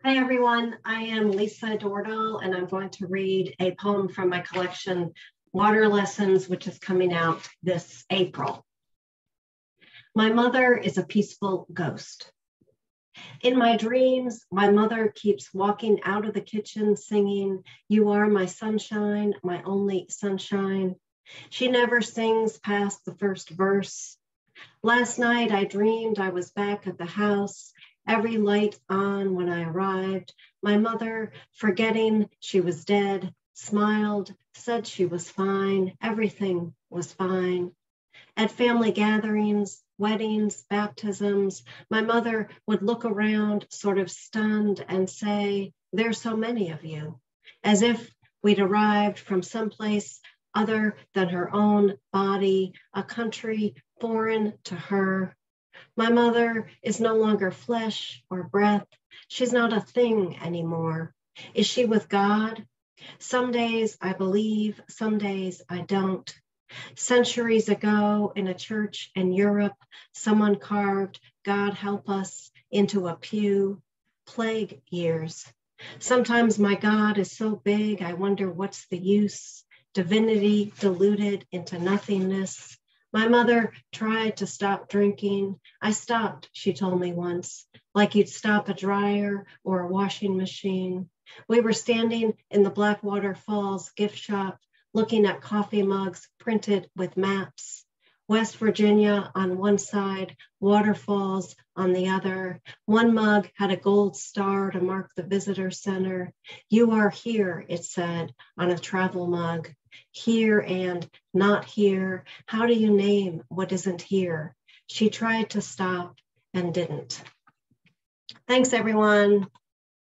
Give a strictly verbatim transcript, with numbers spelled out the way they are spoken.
Hi, everyone. I am Lisa Dordal, and I'm going to read a poem from my collection, Water Lessons, which is coming out this April. My mother is a peaceful ghost. In my dreams, my mother keeps walking out of the kitchen singing, "You are my sunshine, my only sunshine." She never sings past the first verse. Last night, I dreamed I was back at the house, every light on when I arrived. My mother, forgetting she was dead, smiled, said she was fine. Everything was fine. At family gatherings, weddings, baptisms, my mother would look around, sort of stunned, and say, "There's so many of you," as if we'd arrived from someplace other than her own body, a country foreign to her. My mother is no longer flesh or breath. She's not a thing anymore. Is she with God? Some days I believe, some days I don't. Centuries ago in a church in Europe, someone carved "God help us" into a pew. Plague years. Sometimes my God is so big, I wonder what's the use. Divinity diluted into nothingness. My mother tried to stop drinking. I stopped, she told me once, like you'd stop a dryer or a washing machine. We were standing in the Blackwater Falls gift shop, looking at coffee mugs printed with maps. West Virginia on one side, waterfalls on the other. One mug had a gold star to mark the visitor center. "You are here," it said on a travel mug. Here and not here. How do you name what isn't here? She tried to stop and didn't. Thanks, everyone.